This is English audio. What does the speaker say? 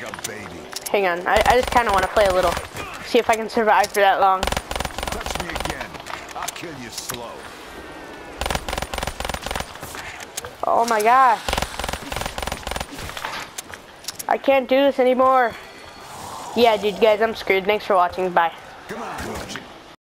like a baby. Hang on, I just kind of want to play a little. See if I can survive for that long. Touch me again. I'll kill you slow. Oh my gosh. I can't do this anymore. Yeah, dude, guys, I'm screwed. Thanks for watching. Bye. Come on.